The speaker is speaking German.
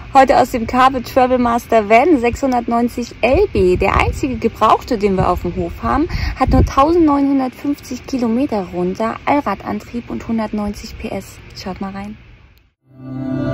Heute aus dem Carbe Travelmaster Van 690 LB. Der einzige gebrauchte, den wir auf dem Hof haben, hat nur 1950 Kilometer runter, Allradantrieb und 190 PS. Schaut mal rein.